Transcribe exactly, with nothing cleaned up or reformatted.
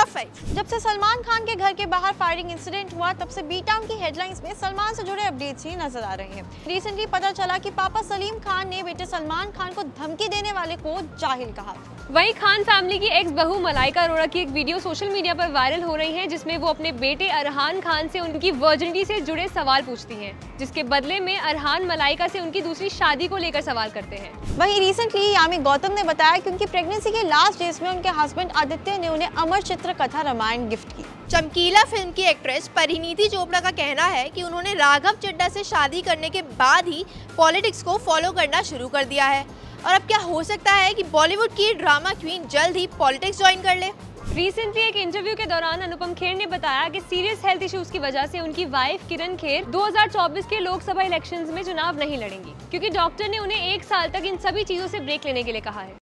Five. जब से सलमान खान के घर के बाहर फायरिंग इंसिडेंट हुआ तब से बी टाउन की हेडलाइंस में सलमान से जुड़े अपडेट्स ही नजर आ रहे हैं। रिसेंटली पता चला कि पापा सलीम खान ने बेटे सलमान खान को धमकी देने वाले को जाहिल कहा। वहीं खान फैमिली की एक्स बहू मलाइका अरोड़ा की एक वीडियो सोशल मीडिया पर वायरल हो रही है, जिसमें वो अपने बेटे अरहान खान से उनकी वर्जिनिटी से जुड़े सवाल पूछती हैं, जिसके बदले में अरहान मलाइका से उनकी दूसरी शादी को लेकर सवाल करते हैं। वहीं रिसेंटली यामी गौतम ने बताया कि उनकी प्रेगनेंसी के लास्ट डेज में उनके हस्बैंड आदित्य ने उन्हें अमर चित्र कथा रामायण गिफ्ट की। चमकीला फिल्म की एक्ट्रेस परिणीति चोपड़ा का कहना है कि उन्होंने राघव चड्ढा से शादी करने के बाद ही पॉलिटिक्स को फॉलो करना शुरू कर दिया है और अब क्या हो सकता है कि बॉलीवुड की ड्रामा क्वीन जल्द ही पॉलिटिक्स ज्वाइन कर ले। रिसेंटली एक इंटरव्यू के दौरान अनुपम खेर ने बताया कि सीरियस हेल्थ इश्यूज की वजह से उनकी वाइफ किरण खेर दो हज़ार चौबीस के लोकसभा इलेक्शंस में चुनाव नहीं लड़ेंगी, क्योंकि डॉक्टर ने उन्हें एक साल तक इन सभी चीजों से ब्रेक लेने के लिए कहा है।